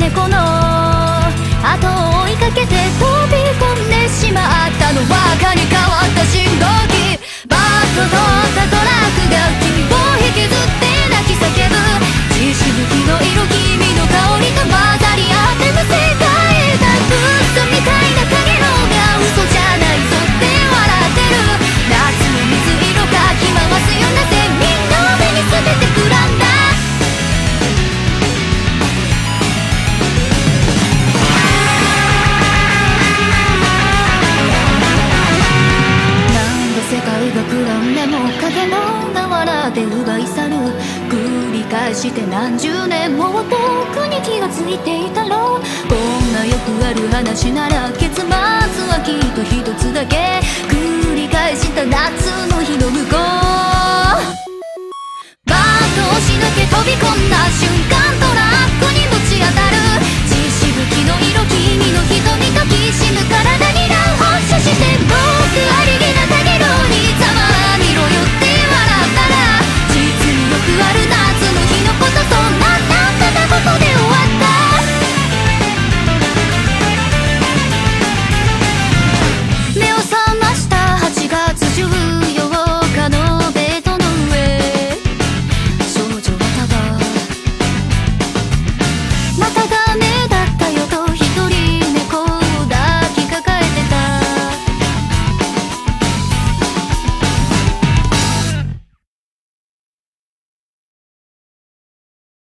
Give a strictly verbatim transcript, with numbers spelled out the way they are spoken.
猫の後を追いかけて飛び込んでしまったのは赤に変わった信号機。バッと通ったトラックが君を引きずって泣き叫ぶ。血しぶきの色、君の香りと混ざり合って無世界だ。嘘みたいな影のが嘘じゃないぞって笑ってる。夏の水色かき回すよ。なぜみんな目に全てくらんだ。なんで世界が暗んでも影のが笑って奪い去る。繰り返して何十年も僕に気がついていたろう。こんなよくある話なら結末はきっと一つだけ。繰り返した夏の日の向こう。バッと押し抜け飛び込んだ瞬間